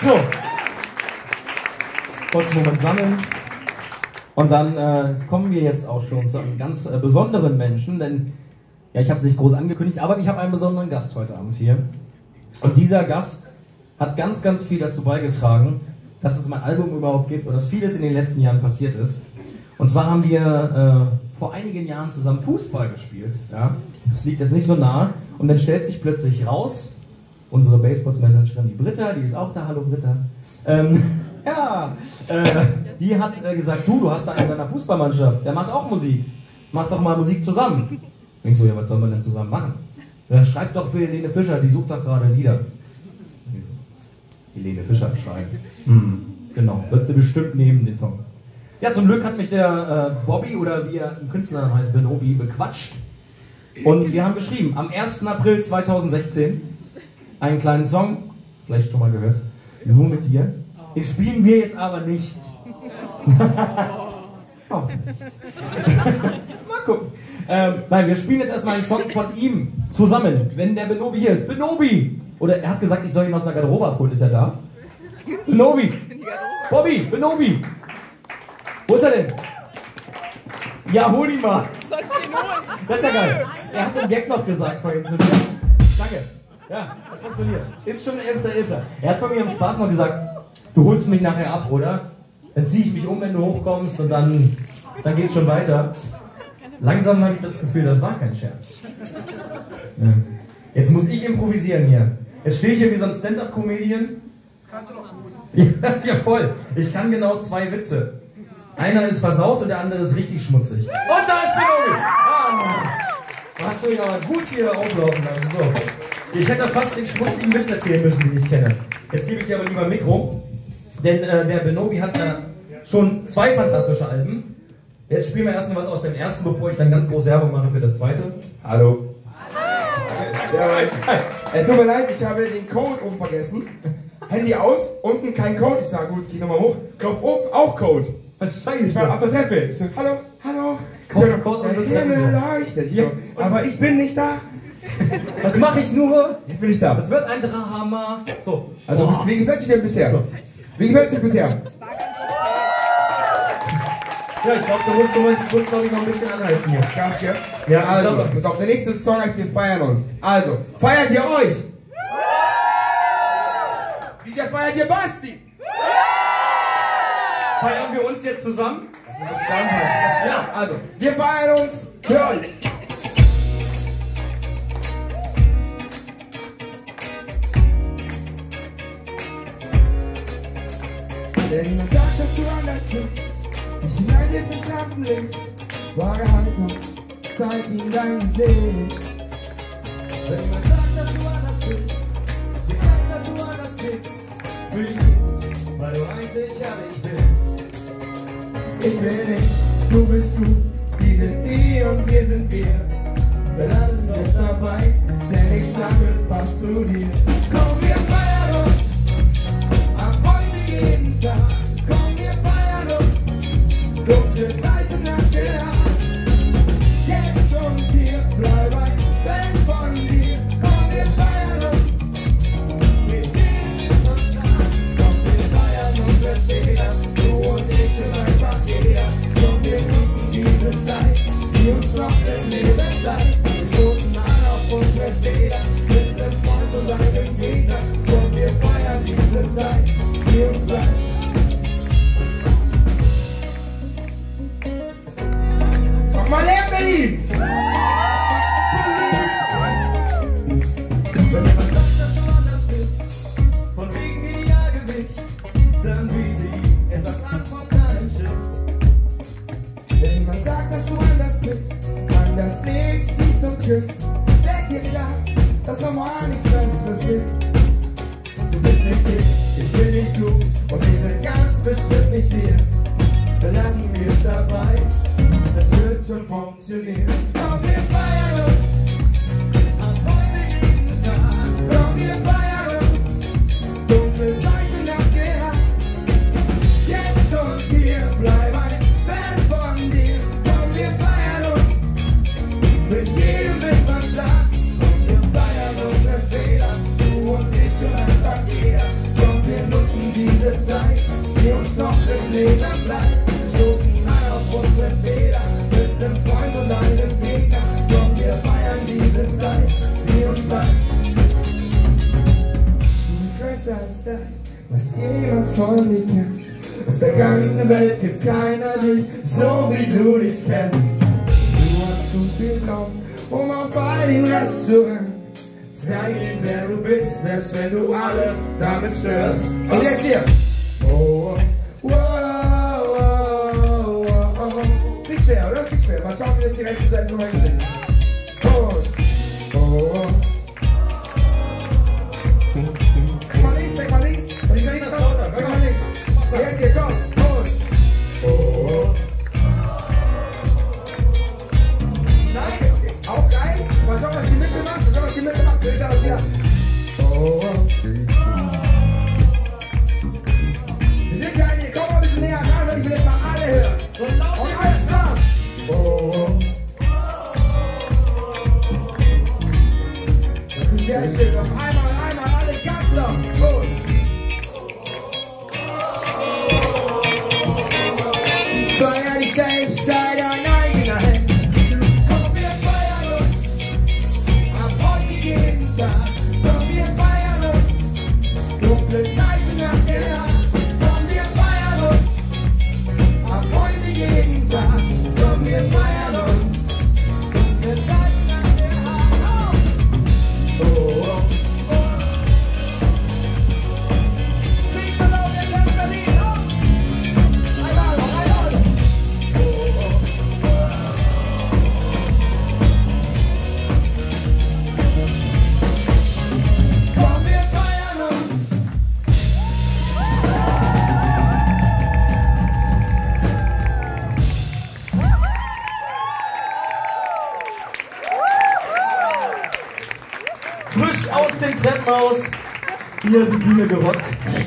So. Kurzen Moment sammeln. Und dann kommen wir jetzt auch schon zu einem ganz besonderen Menschen, denn ja, ich habe es nicht groß angekündigt, aber ich habe einen besonderen Gast heute Abend hier. Und dieser Gast hat ganz, ganz viel dazu beigetragen, dass es mein Album überhaupt gibt und dass vieles in den letzten Jahren passiert ist. Und zwar haben wir vor einigen Jahren zusammen Fußball gespielt. Ja? Das liegt jetzt nicht so nah. Und dann stellt sich plötzlich raus, unsere Baseball-Managerin, die Britta, die ist auch da. Hallo Britta. Die hat gesagt, du hast da einen deiner Fußballmannschaft, der macht auch Musik. Mach doch mal Musik zusammen. Ich so, ja, was sollen wir denn zusammen machen? Ja, schreib doch für Helene Fischer, die sucht doch gerade Lieder. Ich so, Helene Fischer schreiben. Genau, würdest du bestimmt nehmen, den Song. Ja, zum Glück hat mich der Bobby, oder wie er im Künstlernamen heißt, Benobi, bequatscht. Und wir haben geschrieben, am 1. April 2016, einen kleinen Song, vielleicht schon mal gehört, nur mit dir. Den spielen wir jetzt aber nicht. Auch nicht. Mal gucken. Nein, wir spielen jetzt erstmal einen Song von ihm zusammen, wenn der Benobi hier ist. Benobi! Oder er hat gesagt, ich soll ihn aus der Garderobe abholen. Ist er da? Benobi! Bobby! Benobi! Wo ist er denn? Ja, hol ihn mal! Soll ich ihn holen? Das ist ja geil. Er hat so einen Gag noch gesagt vorhin zu mir. Danke. Ja, das funktioniert. Ist schon 11.11. Er hat von mir im Spaß noch gesagt, du holst mich nachher ab, oder? Dann ziehe ich mich um, wenn du hochkommst, und dann geht's schon weiter. Langsam habe ich das Gefühl, das war kein Scherz. Ja. Jetzt muss ich improvisieren hier. Jetzt stehe ich hier wie so ein Stand-Up-Comedian. Das kannst du doch gut. Ja, voll. Ich kann genau 2 Witze. Einer ist versaut und der andere ist richtig schmutzig. Und da ist Benobi! Hast du ihn aber gut hier auflaufen lassen. So. Ich hätte fast den schmutzigen Witz erzählen müssen, den ich kenne. Jetzt gebe ich dir aber lieber ein Mikro. Denn der Benobi hat schon 2 fantastische Alben. Jetzt spielen wir erstmal was aus dem ersten, bevor ich dann ganz groß Werbung mache für das zweite. Hallo. Servus. Tut mir leid, ich habe den Code oben vergessen. Handy aus, unten kein Code. Ich sage, gut, geh nochmal hoch. Klopf oben, auch Code. Was ist scheiße? Ich war auf der Treppe. Ich so, hallo, hallo. Code Der Himmel leuchtet. Ja, aber ich bin nicht da. Was mache ich nur? Jetzt bin ich da. Das wird ein Drama. So. Also, wie gefällt dir denn bisher? So. Wie gefällt dir bisher? Ja, ich glaube, du musst glaube ich, noch ein bisschen anheizen jetzt. Gas, gell? Ja, also, pass auf, der nächste Song heißt, wir feiern uns. Also, feiert ihr euch? Wie sehr feiert ihr Basti? Feiern wir uns jetzt zusammen? Das ist das Standard. Ja, also, wir feiern uns für euch. Wenn jemand sagt, dass du anders bist, ich hinein dir ins Rampenlicht, wahre Haltung, zeig ihm dein Gesicht. Wenn jemand sagt, dass du anders bist, dir zeigt, dass du anders bist, fühl dich gut, weil du einzigartig bist. Ich bin ich, du bist du, die sind die und wir sind wir. Belass es nicht dabei, denn nichts anderes passt zu dir. Komm, wir feiern uns, ab heute jeden Tag. Komm, wir feiern uns, dunkle Zeiten nachgejagt. Jetzt und hier, bleib ein Fan von dir. Komm, wir feiern uns, mit jedem ist man stark. Komm, wir feiern unsere Fehler, du und ich und einfach jeder. Komm, wir nutzen diese Zeit, die uns noch im Leben bleibt. Wir stoßen an auf unsere Fehler, mit einem Freund und einem Gegner. Komm, wir feiern diese Zeit, die uns bleibt. Mach mal leer, Berlin! Wenn jemand sagt, dass du anders bist, von wegen Idealgewicht, dann biete ihm etwas an von deinen Chips. Wenn jemand sagt, dass du anders bist, anders lebst, liebst und küsst, werd dir klar, dass normal nichts Besseres ist. Du bist nicht ich bin nicht du, und wir sind ganz bestimmt nicht wir. Belassen wir es dabei, es wird schon funktionieren. Komm, wir feiern uns, Am heutigen Tag, komm, wir feiern uns, dunkle Seiten abgehakt. Jetzt und hier, bleib ein Fan von dir. Komm, wir feiern uns, mit jedem wird man stark. Komm, wir feiern unsere Fehler, du und ich und einfach jeder. Komm, wir nutzen diese Zeit, die uns noch im Leben bleibt. Wir stoßen ein auf unsere Fehler, mit einem Freund und einem Gegner. Komm, wir feiern diese Zeit, die uns bleibt. Du bist größer als das, was jemand von dir kennt. Aus der ganzen Welt gibt's keiner dich, so wie du dich kennst. Du hast zu viel drauf, um auf all den Rest zu hören. Zeig ihm, wer du bist, selbst wenn du alle damit störst. Und jetzt hier. Oh, oh, oh, oh, oh, oh. Nicht schwer, oder? Nicht schwer. Mal schauen, wie das die rechte Seite mal gesehen. Und, oh, Guck mal links, mal links. Und ich kann links runter. Guck mal links. Jetzt hier, komm. Und, oh. Nein, okay. Auch geil. Mal schauen, was die Mitte macht. Mal schauen, was die Mitte macht. Bild aber wieder. Oh. Wir sind geil hier. Komm mal ein bisschen näher ran, weil ich will jetzt mal alle hören. Und alles klar. Oh. Das ist sehr schön. Auf einmal, alle ganz laut. Gut. Feier dich selbst, sei dein eigener Held. Komm, wir feiern uns ab heute jeden Tag. Komm, wir feiern uns dunkle Zeiten nach der Nacht. Komm, wir feiern uns ab heute jeden Tag. Komm, wir feiern uns dunkle Zeiten nach der Nacht. Oh, oh, oh. Sing so laut, ihr könnt Berlin, oh. Einmal. Frisch aus dem Treppenhaus, hier die Bühne gerockt.